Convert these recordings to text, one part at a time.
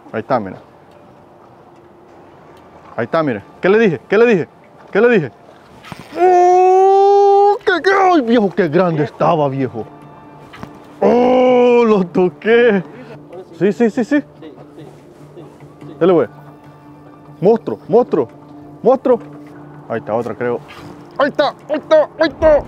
Ahí está, mira. Ahí está, mire. ¿Qué le dije? ¿Qué le dije? ¿Qué le dije? ¡Oh! ¡Ay, viejo! ¡Qué grande estaba, viejo! ¡Oh! ¡Lo toqué! Sí, sí, sí, sí. Dale, güey. Monstruo, monstruo, monstruo. Ahí está otra, creo. Ahí está, ahí está, ahí está.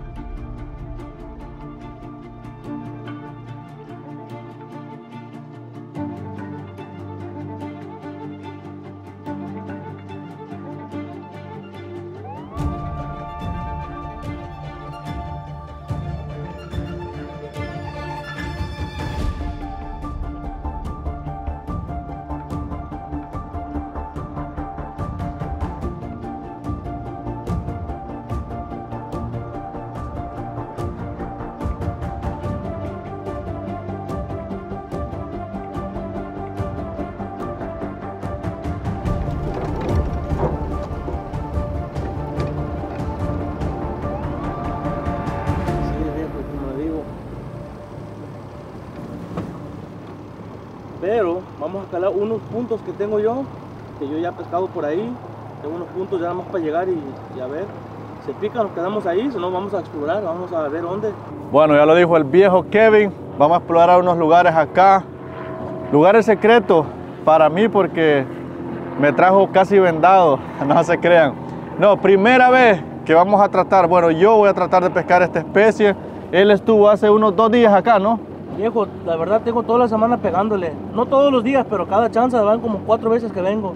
Pero vamos a calar unos puntos que tengo yo, que yo ya he pescado por ahí. Tengo unos puntos ya nada más para llegar y a ver. Se pica, nos quedamos ahí, si no vamos a explorar, vamos a ver dónde. Bueno, ya lo dijo el viejo Kevin. Vamos a explorar unos lugares acá. Lugares secretos para mí porque me trajo casi vendado, no se crean. No, primera vez que vamos a tratar, bueno, yo voy a tratar de pescar esta especie. Él estuvo hace unos 2 días acá, ¿no? Viejo, la verdad tengo toda la semana pegándole. No todos los días, pero cada chance van como 4 veces que vengo.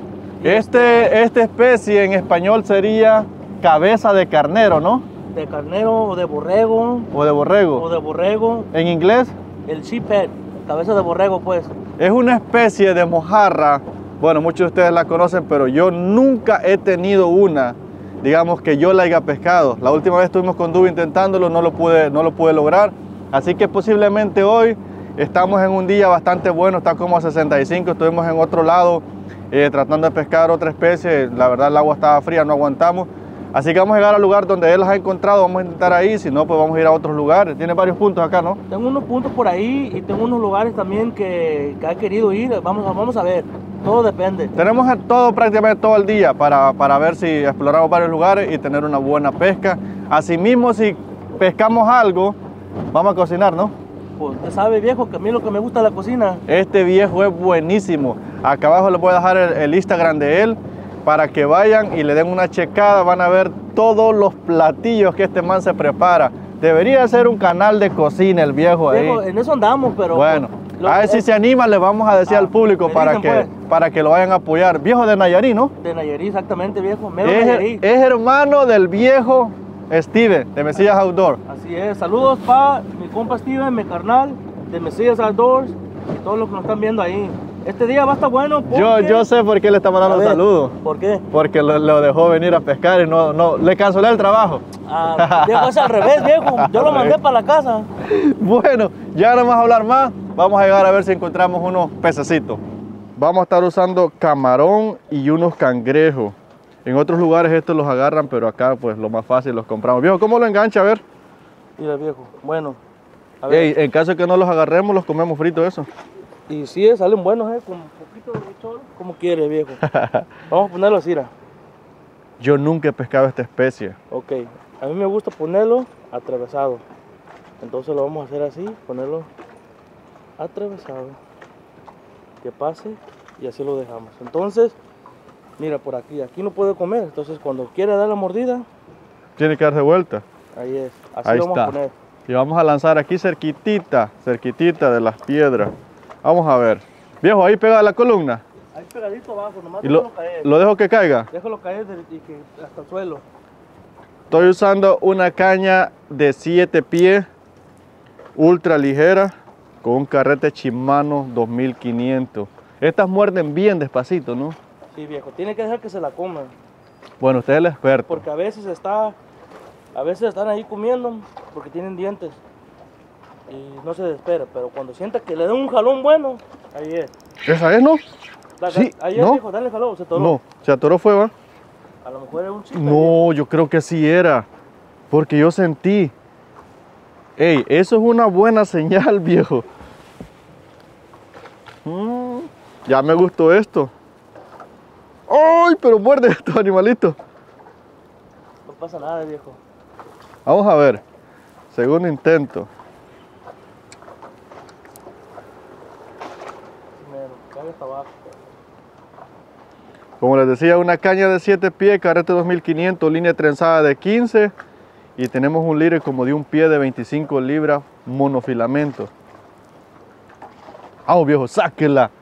Esta especie en español sería cabeza de carnero, ¿no? De carnero o de borrego. O de borrego. O de borrego. ¿En inglés? El sheephead, cabeza de borrego, pues. Es una especie de mojarra. Bueno, muchos de ustedes la conocen, pero yo nunca he tenido una, digamos, que yo la haya pescado. La última vez estuvimos con Dubi intentándolo, no lo pude lograr. Así que posiblemente hoy estamos en un día bastante bueno, está como a 65, estuvimos en otro lado tratando de pescar otra especie. La verdad el agua estaba fría, no aguantamos. Así que vamos a llegar al lugar donde él las ha encontrado, vamos a intentar ahí, si no pues vamos a ir a otros lugares. Tiene varios puntos acá, ¿no? Tengo unos puntos por ahí y tengo unos lugares también que ha querido ir, vamos a ver, todo depende. Tenemos prácticamente todo el día para ver si exploramos varios lugares y tener una buena pesca. Asimismo, si pescamos algo, vamos a cocinar, ¿no? Pues usted sabe, viejo, que a mí lo que me gusta es la cocina. Este viejo es buenísimo. Acá abajo les voy a dejar el Instagram de él para que vayan y le den una checada. Van a ver todos los platillos que este man se prepara. Debería ser un canal de cocina el viejo ahí. Viejo, en eso andamos, pero... Bueno, a ver si se anima, le vamos a decir al público para que lo vayan a apoyar. Viejo de Nayarit, ¿no? De Nayarit, exactamente, viejo. Es hermano del viejo Steven, de Mesías Outdoor. Así es. Saludos para mi compa Steven, mi carnal, de Mesías Outdoors y todos los que nos están viendo ahí. Este día va a estar bueno porque... Yo sé por qué le está mandando saludos. ¿Por qué? Porque lo dejó venir a pescar y no le cancelé el trabajo. Ah, viejo, es al revés, viejo. Yo lo mandé para la casa. Bueno, ya no vamos a hablar más. Vamos a llegar a ver si encontramos unos pececitos. Vamos a estar usando camarón y unos cangrejos. En otros lugares estos los agarran, pero acá pues lo más fácil los compramos. Viejo, ¿cómo lo engancha? A ver. Mira, viejo. Bueno, a ver. Ey, en caso de que no los agarremos, los comemos fritos eso. Y sí, salen buenos, con un poquito de cholo, como quiere, viejo. Vamos a ponerlo así, ¿ra? Yo nunca he pescado esta especie. Ok, a mí me gusta ponerlo atravesado. Entonces lo vamos a hacer así, ponerlo atravesado. Que pase y así lo dejamos. Entonces, mira por aquí no puede comer. Entonces cuando quiera dar la mordida, tiene que darse vuelta. Ahí es, así ahí lo vamos está. a poner. Y vamos a lanzar aquí cerquitita de las piedras. Vamos a ver. Viejo, ahí pega la columna. Ahí pegadito abajo, nomás y déjalo caer. ¿Lo dejo que caiga? Déjalo caer y que hasta el suelo. Estoy usando una caña de 7 pies, ultra ligera, con un carrete Shimano 2500. Estas muerden bien despacito, ¿no? Sí, viejo, tiene que dejar que se la coman. Bueno, usted es el experto. Porque a veces están ahí comiendo porque tienen dientes y no se desespera, pero cuando sienta que le den un jalón bueno, ahí es. ¿Esa es, no? Sí, ahí es, viejo, dale jalón, se atoró. No, se atoró fue, ¿va? A lo mejor era un chiste. No, yo creo que sí era, porque yo sentí. Ey, eso es una buena señal, viejo. Ya me gustó esto. ¡Ay! Pero muerde estos animalitos. No pasa nada, viejo. Vamos a ver. Segundo intento. Primero, cabe hasta abajo. Como les decía, una caña de 7 pies, carrete 2500, línea trenzada de 15. Y tenemos un líder como de un pie de 25 libras, monofilamento. Vamos, viejo, sáquela.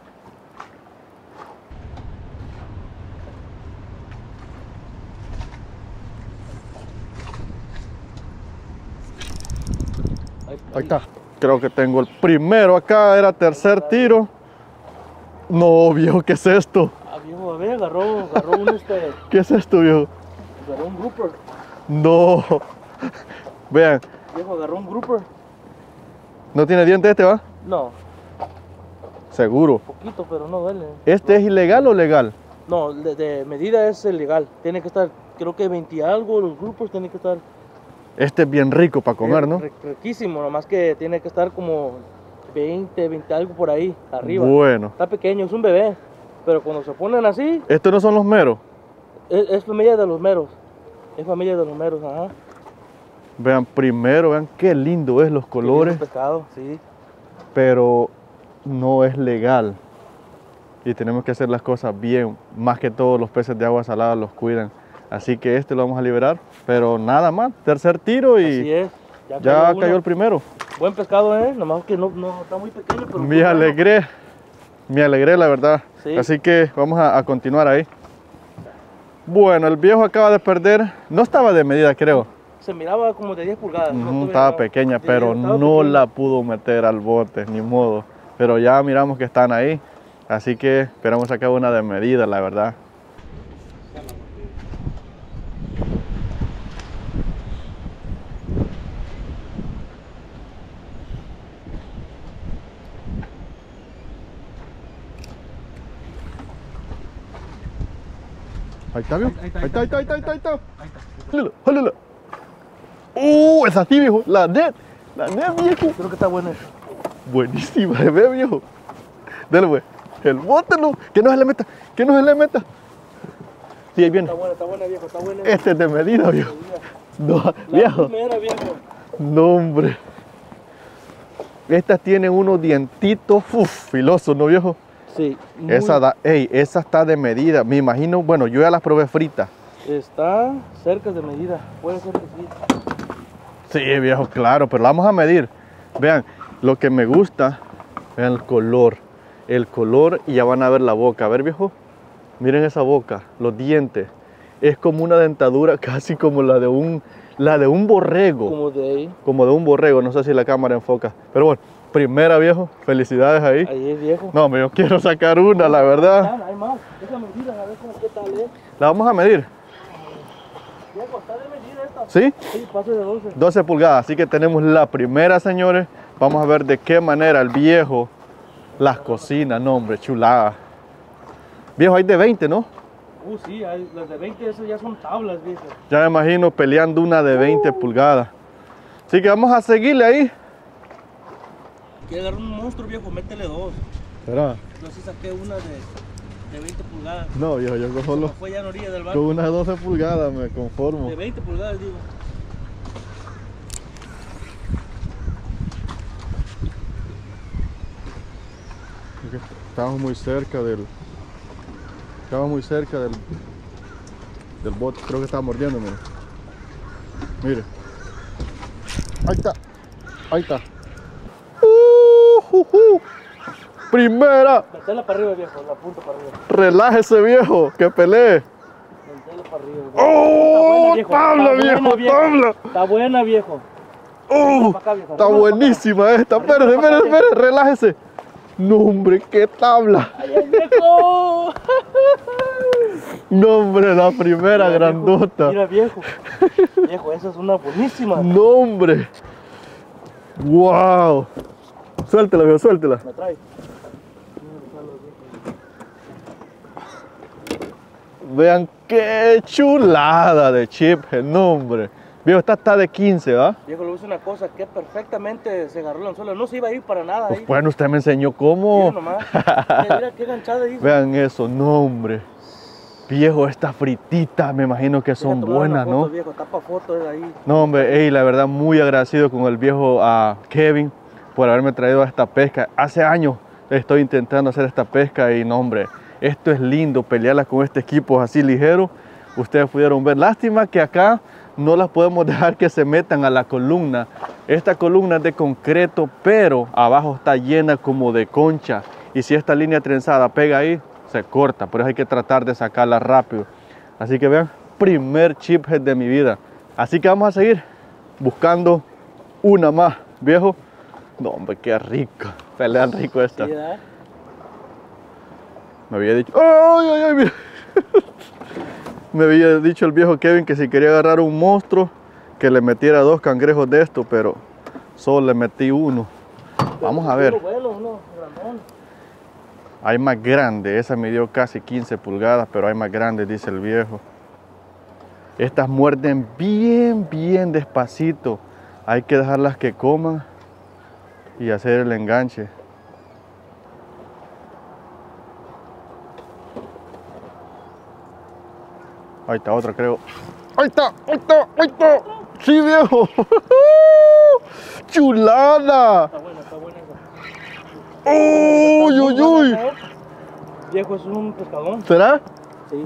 Ahí está. Creo que tengo el primero acá, era tercer tiro. No, viejo, ¿qué es esto? Ah, viejo, a ver, agarró un ¿Qué es esto, viejo? agarró un grouper. No. Vean, Viejo, agarró un grouper. ¿no tiene diente este, va? No, Seguro. poquito, pero no duele. ¿Este es ilegal o legal? No, de medida es legal. Tiene que estar, creo que 20 y algo, los grupos tienen que estar. Este es bien rico para comer, ¿no? Riquísimo, nomás que tiene que estar como 20 algo por ahí, arriba. Bueno. Está pequeño, es un bebé. Pero cuando se ponen así, ¿Estos no son los meros? es familia de los meros. Es familia de los meros, ajá. Vean, primero, vean qué lindo es los colores, Pescado, sí. pero no es legal. Y tenemos que hacer las cosas bien. Más que todos los peces de agua salada los cuidan. Así que este lo vamos a liberar. Pero nada más, tercer tiro y Así es. ya uno. cayó el primero. Buen pescado, nomás que no está muy pequeño, pero Me alegré la verdad. Sí. Así que vamos a continuar ahí. Bueno, el viejo acaba de perder, no estaba de medida creo. Se miraba como de 10 pulgadas. Estaba pequeña, pero no la pudo meter al bote, ni modo. Pero ya miramos que están ahí, así que esperamos sacar una de medida, la verdad. Ahí está, viejo. Ahí está. Jálala. Esa sí, viejo. La net, viejo. Creo que está bueno. Buenísima, ve, viejo. Dale, pues. El bote, no. Que no se le meta. Sí, ahí viene. Está buena, viejo, está buena. Este es de medida, viejo. No, viejo. Primera, viejo. No, hombre. Estas tienen unos dientitos filosos, ¿no, viejo? Sí. Esa está de medida. Me imagino, bueno, yo ya las probé fritas. Está cerca de medida. Puede ser que sí. Sí, viejo, claro, pero la vamos a medir. Vean, lo que me gusta, vean el color. El color y ya van a ver la boca. A ver, viejo, miren esa boca, los dientes. Es como una dentadura casi como la de un borrego. Como de un borrego, no sé si la cámara enfoca. Pero bueno, primera, viejo, felicidades ahí. Ahí es, viejo. No, yo quiero sacar una, la verdad. Hay más. Esa medida, a ver qué tal es. La vamos a medir. Viejo, está de medida esta. ¿Sí? Sí, pase de 12. 12 pulgadas, así que tenemos la primera, señores. Vamos a ver de qué manera el viejo las cocina. No, hombre, chulada. Viejo, hay de 20, ¿no? Sí, las de 20, esas ya son tablas, viejo. Ya me imagino peleando una de 20 pulgadas. Así que vamos a seguirle ahí. Quiere agarrar un monstruo, viejo, métele 2. ¿Será? No sé si saqué una de 20 pulgadas. No, viejo, yo cojo No fue ya en orilla del con barco. una de 12 pulgadas me conformo. De 20 pulgadas, digo. Estamos muy cerca del bote. Creo que estaba mordiendo, mire. Mire. Ahí está. Primera. Metela para arriba, viejo, la punta para arriba. Relájese, viejo, que pelee. Metela para arriba, viejo. ¡Oh! Está ¡Tabla, buena, viejo! ¡Tabla! Está buena, viejo. ¡Oh! Para acá, viejo. Está Arriba, buenísima esta. Espere, relájese. No, hombre, qué tabla. ¡Ay, ay, viejo! No, hombre, la primera Mira, grandota. Mira, viejo. Viejo, esa es una buenísima. No, hombre. ¡Wow! Suéltela, viejo, suéltela. Me trae. Vean qué chulada de chip, el nombre. Viejo, esta está de 15, ¿va? Viejo, le hice una cosa que perfectamente se agarró el anzuelo. No se iba a ir para nada ahí. Bueno, usted me enseñó cómo. Mira nomás. Mira qué ganchada hizo. Vean eso, no, hombre. Viejo, estas frititas me imagino que son buenas, foto, ¿no? Viejo, tapa foto de ahí. No, hombre, la verdad, muy agradecido con el viejo Kevin por haberme traído a esta pesca. Hace años estoy intentando hacer esta pesca y, no, hombre, esto es lindo, pelearla con este equipo así ligero. Ustedes pudieron ver. Lástima que acá no las podemos dejar que se metan a la columna. Esta columna es de concreto, pero abajo está llena como de concha. Y si esta línea trenzada pega ahí, se corta. Por eso hay que tratar de sacarla rápido. Así que vean, primer chiphead de mi vida. Así que vamos a seguir buscando una más, viejo. No, hombre, qué rico. Pelean rico esta. Sí, me había dicho... ¡Ay, ay, ay! Mira. Me había dicho el viejo Kevin que si quería agarrar un monstruo, que le metiera 2 cangrejos de esto, pero solo le metí uno. Vamos a ver. Hay más grande, esa midió casi 15 pulgadas, pero hay más grande, dice el viejo. Estas muerden bien, bien despacito. Hay que dejarlas que coman y hacer el enganche. Ahí está otra, creo. Ahí está, ahí está, ahí está. Sí, viejo. Chulada. Está buena esa. Uy, uy, uy. Viejo, es un pescadón. ¿Será? Sí.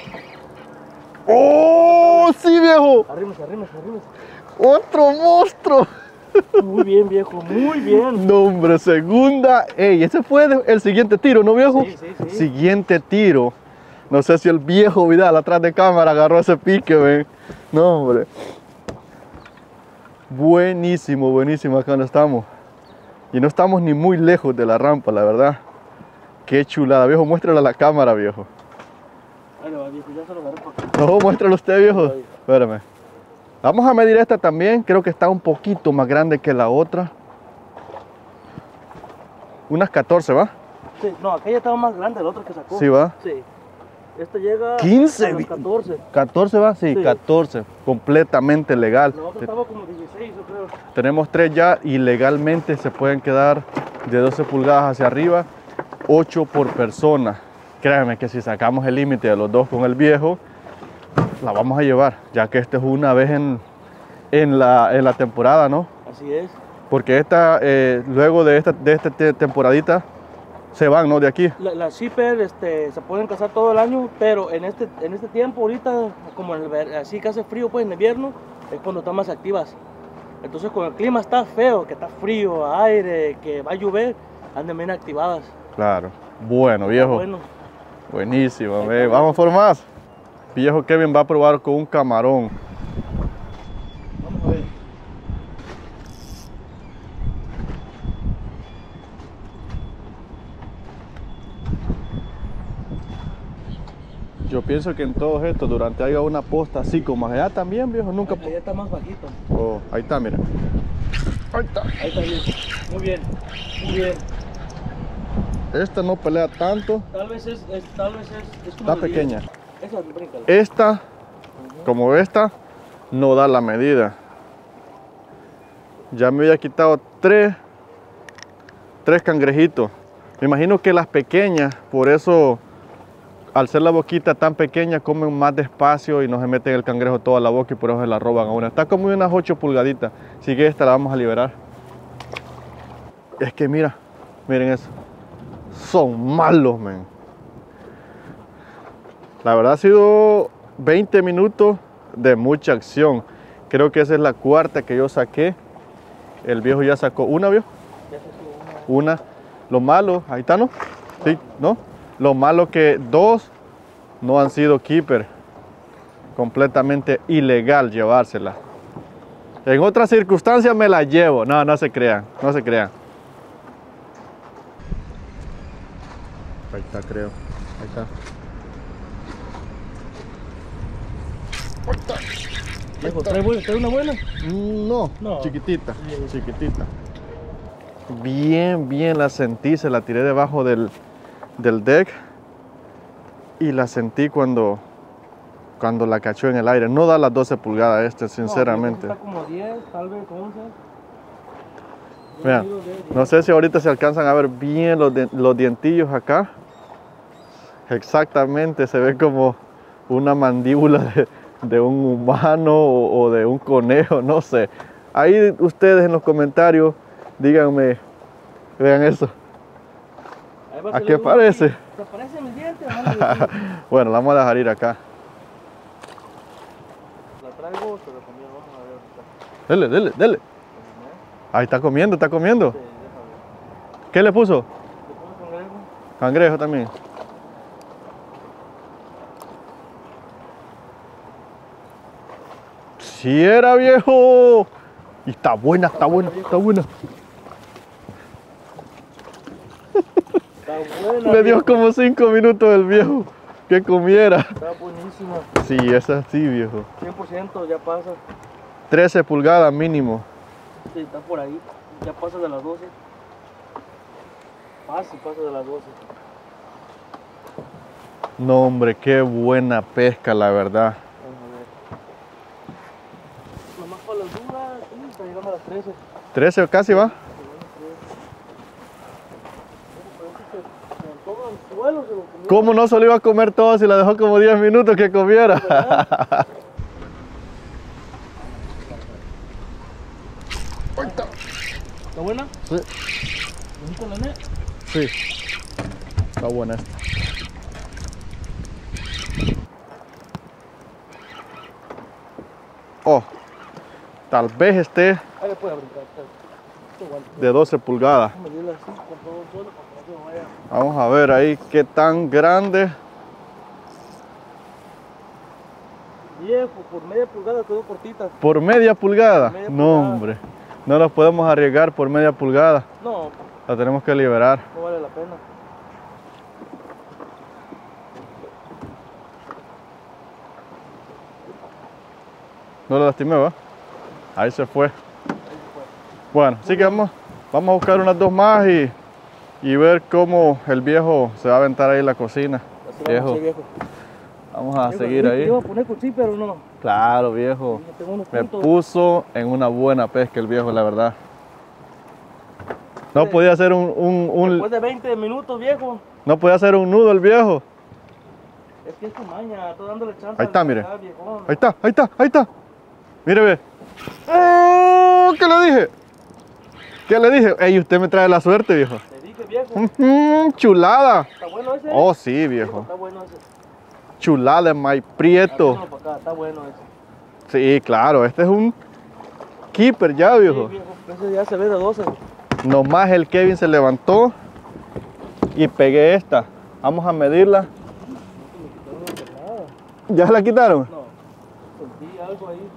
¡Oh, sí, viejo! Arrímese. ¡Otro monstruo! Muy bien, viejo, muy bien. No, hombre, segunda. Ey, ese fue el siguiente tiro, ¿no, viejo? Sí. Siguiente tiro. No sé si el viejo Vidal atrás de cámara agarró ese pique, ven. No, hombre. Buenísimo, buenísimo. Acá no estamos. Y no estamos ni muy lejos de la rampa, la verdad. Qué chulada, viejo. Muéstrala a la cámara, viejo. Ya se lo agarré por acá. No, muéstralo usted, viejo. Espérame. Vamos a medir esta también. Creo que está un poquito más grande que la otra. Unas 14, ¿va? Sí, no, aquella estaba más grande, la otra que sacó. Sí, ¿va? Sí. Esta llega 15. a los 14. 14, ¿va? Sí, 14. Completamente legal. La otra estaba como 16, yo creo. Tenemos 3 ya y legalmente se pueden quedar de 12 pulgadas hacia arriba, 8 por persona. Créanme que si sacamos el límite de los 2 con el viejo, la vamos a llevar, ya que esta es una vez en la temporada, ¿no? Así es. Porque luego de esta temporadita se van, ¿no? De aquí. Las zipper se pueden cazar todo el año, pero en este tiempo ahorita, como así que hace frío, pues en invierno, es cuando están más activas. Entonces cuando el clima está feo, que está frío, aire, que va a llover, andan bien activadas. Claro. Bueno, viejo. Bueno. Buenísimo, vamos por más. Viejo Kevin va a probar con un camarón. Vamos a ver. Yo pienso que en todos estos, durante haya una posta así como allá también, viejo, nunca... Allá está más bajito. Oh, ahí está, mira. Ahí está. Ahí está bien. Muy bien. Muy bien. Esta no pelea tanto. Tal vez es como Está pequeña. Esa, bríncala. Esta, como esta, no da la medida. Ya me había quitado tres cangrejitos. Me imagino que las pequeñas, por eso, al ser la boquita tan pequeña, comen más despacio y no se meten el cangrejo toda la boca y por eso se la roban a una. Está como unas 8 pulgaditas. Así que esta la vamos a liberar. Es que miren eso. Son malos, men. La verdad ha sido 20 minutos de mucha acción. Creo que esa es la cuarta que yo saqué. El viejo ya sacó una, ¿vio? Ya sacó Una. Lo malo, ahí está, ¿no? Sí, ¿no? Lo malo que 2 no han sido keeper. Completamente ilegal llevársela. En otras circunstancias me la llevo. No, no se crean, no se crean. Ahí está, creo. Ahí está. Viejo, ¿trae una buena? No, No. chiquitita, Sí. chiquitita. Bien la sentí, se la tiré debajo del deck y la sentí cuando cuando la cachó en el aire. No da las 12 pulgadas este, sinceramente. No, está como 10, tal vez 11. Vean, no sé si ahorita se alcanzan a ver bien los dientillos acá. Exactamente, se ve como una mandíbula de un humano o de un conejo, no sé. Ahí ustedes en los comentarios, díganme, vean eso. ¿A qué parece? ¿Te parece mi diente? Bueno, la vamos a dejar ir acá. La traigo, se la comió, vamos a ver. Dele, dele, dele. Ahí está comiendo, está comiendo. Sí, déjame. ¿Qué le puso? ¿Le pongo cangrejo? Cangrejo también. Sí era, viejo. Y está buena, está buena, está buena. Está buena. Le dio como 5 minutos el viejo que comiera. Está buenísima. Sí, esa sí, viejo. 100% ya pasa. 13 pulgadas mínimo. Sí, está por ahí. Ya pasa de las 12. Pasa de las 12. No, hombre, qué buena pesca, la verdad. Vamos a ver. Nomás para las dudas, sí, está llegando a las 13. 13 casi va. ¿Cómo no se lo iba a comer todo si la dejó como 10 minutos que comiera? ¿Está buena? Sí. ¿Bonita la net? Sí. Está buena esta. Oh, tal vez esté Ahí le puede brincar. de 12 pulgadas. Déjame medirla así, con todo el suelo, para que no se me vaya. Vamos a ver ahí qué tan grande. Viejo, por media pulgada quedó cortita. ¿Por media pulgada? Media No, pulgada. hombre. No nos podemos arriesgar por media pulgada. No, La tenemos que liberar. no vale la pena. No lo lastimé, ¿va? Ahí se fue. Bueno, así que vamos a buscar unas 2 más y ver cómo el viejo se va a aventar ahí en la cocina. Así vamos a hacer, viejo. Vamos a Viejo, seguir ahí. Iba a poner cuchillo, pero no. Claro, viejo. Ya tengo unos Me puntos. puso en una buena pesca el viejo, la verdad. No podía hacer Después de 20 minutos, viejo. no podía hacer un nudo el viejo. Es que es tu maña, estoy dándole chance. Ahí está, al mire. pescar, viejón. Ahí está, ahí está, ahí está. Mire, ve. ¡Oh! ¿Qué le dije? ¿Qué le dije? Ey, usted me trae la suerte, viejo. Te dije, viejo. Chulada. ¿Está bueno ese? Oh, sí, viejo. Está bueno ese. Chulada, my prieto. Háganlo para acá, está bueno ese. Sí, claro, este es un keeper ya, viejo. Sí, viejo. Ese ya se ve de 12. Nomás el Kevin se levantó y pegué esta. Vamos a medirla. ¿Ya la quitaron? No, sentí algo ahí.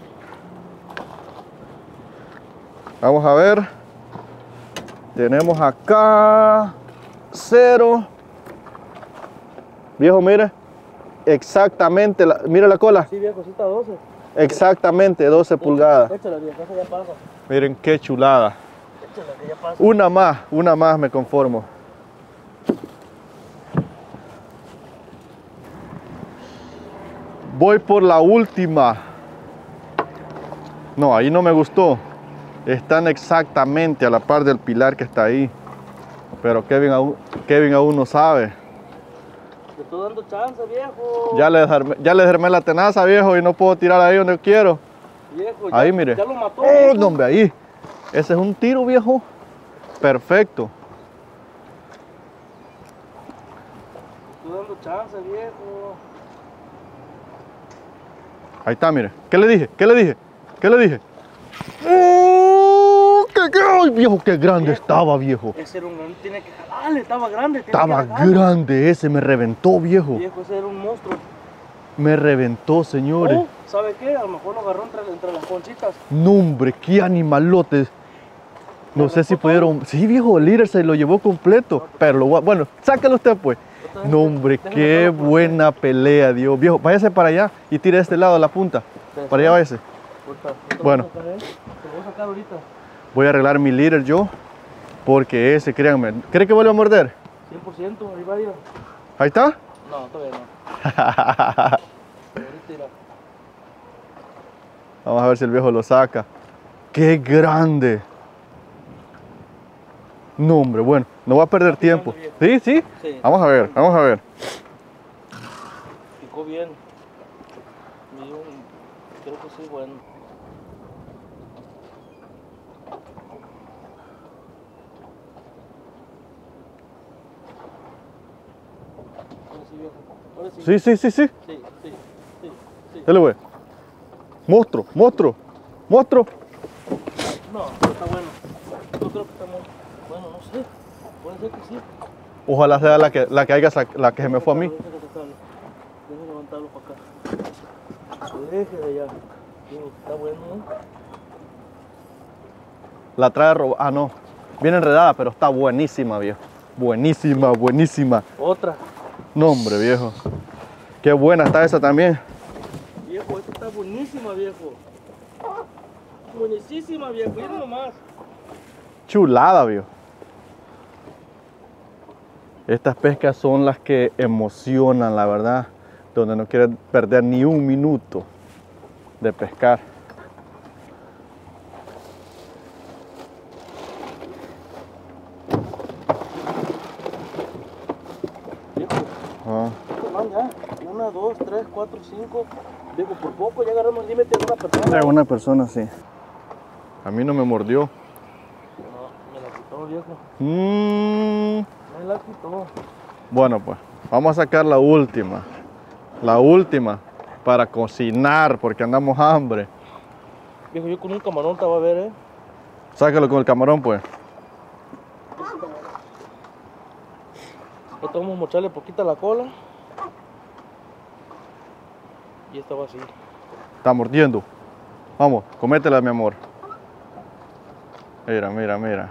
Vamos a ver. Tenemos acá 0. Viejo, mire. Exactamente, mire la cola. Sí, viejo, sí está 12. Exactamente 12 pulgadas. Échala, viejo, eso ya pasa. Miren qué chulada. Échala, que ya pasa. Una más me conformo. Voy por la última. No, ahí no me gustó. Están exactamente a la par del pilar que está ahí. Pero Kevin aún no sabe. Te estoy dando chance, viejo. Ya le desarmé la tenaza, viejo, y no puedo tirar ahí donde quiero. Viejo, Ahí, ya, mire. ya lo mató. Oh, viejo. no, hombre, ahí. Ese es un tiro, viejo. Perfecto. Te estoy dando chance, viejo. Ahí está, mire. ¿Qué le dije? ¿Qué le dije? ¿Qué le dije? ¡Oh! ¡Ay, viejo! ¡Qué grande estaba, viejo! Ese era un grande, tiene que jalarle, estaba grande. Estaba grande ese, me reventó, viejo. Viejo, ese era un monstruo. Me reventó, señores. Oh, ¿sabe qué? A lo mejor lo agarró entre las conchitas. No, hombre, qué animalotes. No sé si pudieron... Sí, viejo, el líder se lo llevó completo. Pero bueno, sáquelo usted, pues. No, hombre, qué buena pelea, Dios. Viejo, váyase para allá y tire de este lado la punta. Para allá váyase. Bueno. Te lo voy a sacar ahorita. Voy a arreglar mi líder yo. Porque ese, créanme. ¿Cree que vuelve a morder? 100%, ahí va. Ahí está. No, todavía no. Vamos a ver si el viejo lo saca. ¡Qué grande! No, hombre, bueno, no voy a perder tiempo. ¿Sí? ¿Sí? Sí. Vamos a ver, vamos a ver. Picó bien. Creo que sí, bueno. Ahora sí, viejo. Ahora sí. Sí, sí, sí, sí. Sí. Dale, güey. Monstruo, monstruo, monstruo. No, pero está bueno. Yo creo que está muy bueno, no sé. Puede ser que sí. Ojalá sea la que se me fue a mí. Deja levantarlo para acá. Deje de allá. Digo, está bueno, ¿no? La trae robada. Ah, no. Viene enredada, pero está buenísima, viejo. Buenísima, buenísima. Otra. No, hombre, viejo. Qué buena está esa también. Viejo, esta está buenísima, viejo. Buenísima, viejo. Miren nomás. Chulada, viejo. Estas pescas son las que emocionan, la verdad. Donde no quieres perder ni un minuto de pescar. Viejo, Ah. man, ya. 1, 2, 3, 4, 5. Viejo, por poco ya agarramos el límite de una persona. De una persona, sí. A mí no me mordió. No, me la quitó, viejo. Me la quitó. Bueno, pues vamos a sacar la última. La última para cocinar porque andamos hambre. Viejo, yo con un camarón te va a ver, Sácalo con el camarón, pues. Esto vamos a mocharle poquita la cola. Y esta va así. Está mordiendo. Vamos, cométela, mi amor. Mira, mira, mira.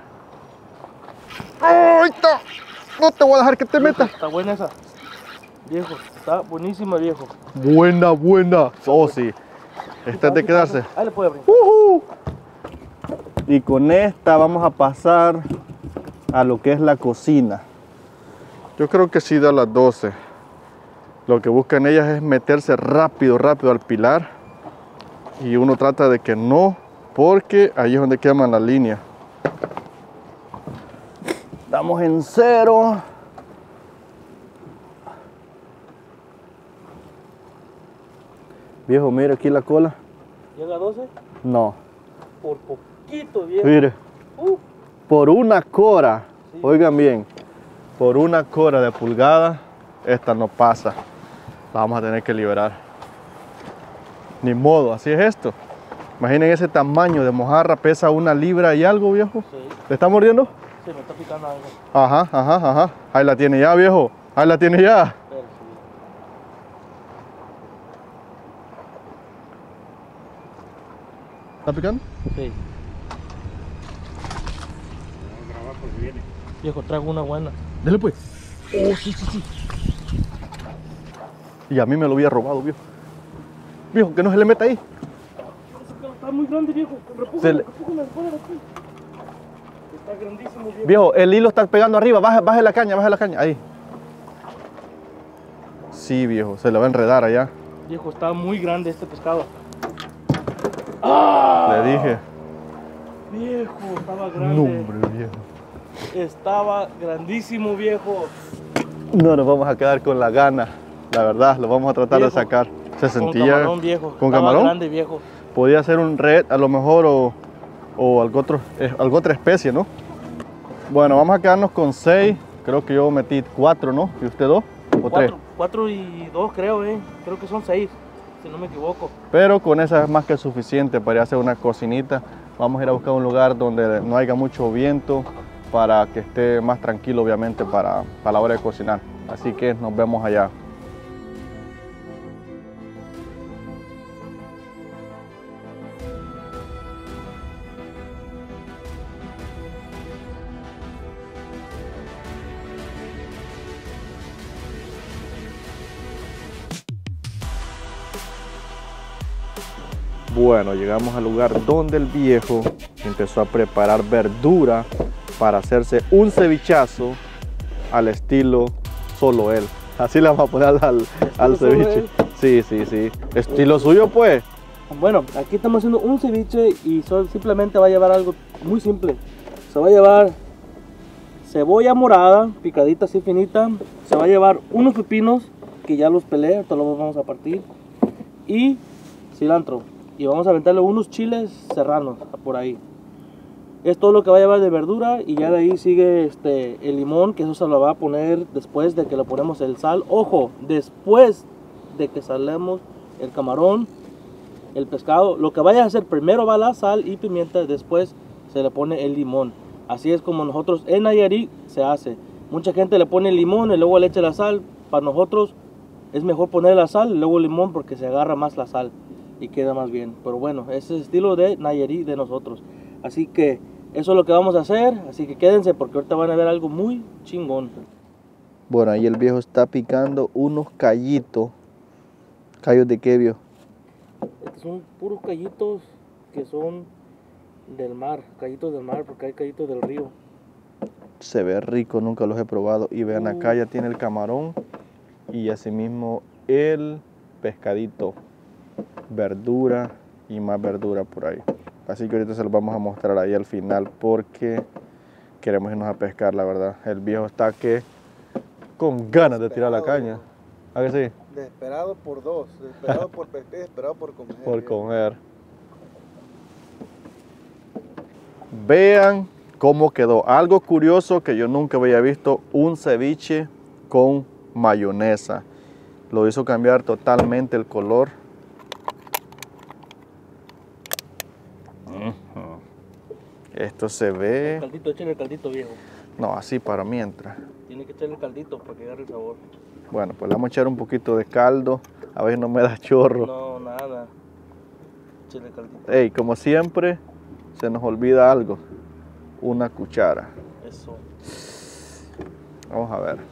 ¡Ay, está! No te voy a dejar que te metas. Está buena esa. Viejo, está buenísima, viejo. Buena, buena. Oh, sí. Esta es de quedarse. Ahí le puede abrir. Y con esta vamos a pasar a lo que es la cocina. Yo creo que sí da las 12. Lo que buscan ellas es meterse rápido, rápido al pilar. Y uno trata de que no, porque ahí es donde queman la línea. Estamos en 0. Viejo, mira aquí la cola. ¿Llega a 12? No. Por poquito, viejo. Mire. Por una cora. Sí. Oigan bien. Por una cora de pulgada, esta no pasa. La vamos a tener que liberar. Ni modo, así es esto. Imaginen ese tamaño de mojarra, pesa 1 libra y algo, viejo. Sí. ¿Le está mordiendo? Sí, me está picando algo. Ajá, ajá, ajá. Ahí la tiene ya, viejo. Ahí la tiene ya. Pero sí. ¿Está picando? Sí. Viejo, traigo una buena. Dele pues. Oh, sí, sí, sí. Y a mí me lo había robado, viejo. Viejo, que no se le meta ahí. Está muy grande, viejo. Se le- Repújame fuera de aquí. Está grandísimo, viejo. Viejo, el hilo está pegando arriba. Baje la caña, baje la caña. Ahí. Sí, viejo, se le va a enredar allá. Viejo, está muy grande este pescado. Le dije. Viejo, estaba No, grande. hombre, viejo. Estaba grandísimo, viejo. No nos vamos a quedar con la gana. La verdad, lo vamos a tratar Viejo, de sacar. Se Con sentía. camarón, viejo. ¿Con Estaba camarón? grande, viejo. Podía ser un red a lo mejor o algo otra especie, ¿no? Bueno, vamos a quedarnos con 6. Creo que yo metí 4, ¿no? ¿Y usted 2 o 3? 4 y 2, creo, Creo que son 6, si no me equivoco. Pero con esa es más que suficiente para ir a hacer una cocinita. Vamos a ir a buscar un lugar donde no haya mucho viento para que esté más tranquilo, obviamente, para la hora de cocinar. Así que nos vemos allá. Bueno, llegamos al lugar donde el viejo empezó a preparar verdura para hacerse un cevichazo al estilo solo él. Así le vamos a poner al ¿Estilo solo ceviche. él? Sí, sí, sí. Estilo suyo, pues. Bueno, aquí estamos haciendo un ceviche y simplemente va a llevar algo muy simple. Se va a llevar cebolla morada, picadita así finita. Se va a llevar unos pepinos que ya los pelé, ahorita los vamos a partir. Y cilantro. Y vamos a aventarle unos chiles serranos por ahí. Es todo lo que va a llevar de verdura y ya de ahí sigue el limón, que eso se lo va a poner después de que le ponemos el sal. Ojo, después de que salemos el camarón, el pescado, lo que vaya a hacer primero va la sal y pimienta, después se le pone el limón. Así es como nosotros en Nayarit se hace. Mucha gente le pone el limón y luego le echa la sal. Para nosotros es mejor poner la sal y luego el limón porque se agarra más la sal y queda más bien. Pero bueno, ese es el estilo de Nayarit de nosotros. Así que eso es lo que vamos a hacer. Así que quédense porque ahorita van a ver algo muy chingón. Bueno, ahí el viejo está picando unos callitos. ¿Callos de qué, viejo? Estos son puros callitos que son del mar, callitos del mar, porque hay callitos del río. Se ve rico, nunca los he probado. Y vean, acá ya tiene el camarón y asimismo el pescadito, verdura y más verdura por ahí. Así que ahorita se los vamos a mostrar ahí al final porque queremos irnos a pescar, la verdad. El viejo está que con ganas de tirar la caña. ¿A que sí? Desesperado por dos, desesperado por pescar, desesperado por comer. Por comer. Vean cómo quedó. Algo curioso que yo nunca había visto, un ceviche con mayonesa. Lo hizo cambiar totalmente el color. Esto se ve... El caldito, échale el caldito, viejo. No, así para mientras. Tiene que echarle el caldito para que agarre el sabor. Bueno, pues le vamos a echar un poquito de caldo. A ver si no me da chorro. No, nada. Échale el caldito. Ey, como siempre, se nos olvida algo. Una cuchara. Eso. Vamos a ver.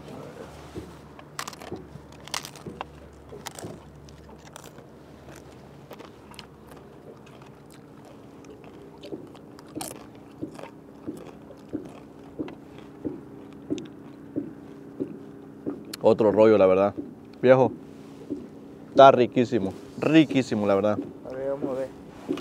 Otro rollo, la verdad. Viejo, está riquísimo. Riquísimo, la verdad. A ver, vamos a ver.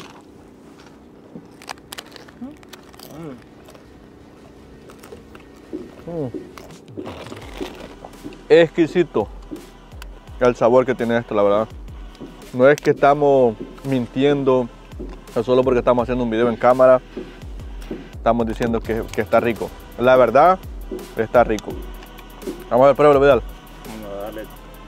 Exquisito el sabor que tiene esto, la verdad. No es que estamos mintiendo, es solo porque estamos haciendo un video en cámara. Estamos diciendo que está rico. La verdad, está rico. Vamos a ver, pruébalo, Vidal. Vamos a darle.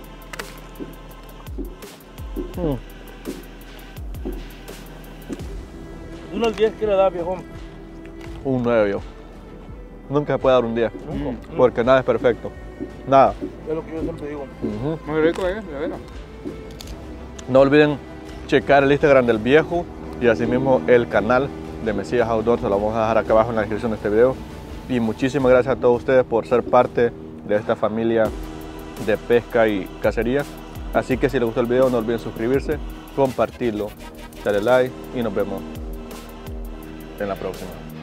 Uno al 10, ¿qué le da, viejo? Un 9, yo. Nunca se puede dar un 10. Nunca. Porque nada es perfecto. Nada. Es lo que yo siempre digo. Muy rico, de veras. No olviden checar el Instagram del viejo y asimismo el canal de Mesías Outdoor. Se lo vamos a dejar acá abajo en la descripción de este video. Y muchísimas gracias a todos ustedes por ser parte de esta familia de pesca y cacería. Así que si les gustó el video no olviden suscribirse, compartirlo, darle like y nos vemos en la próxima.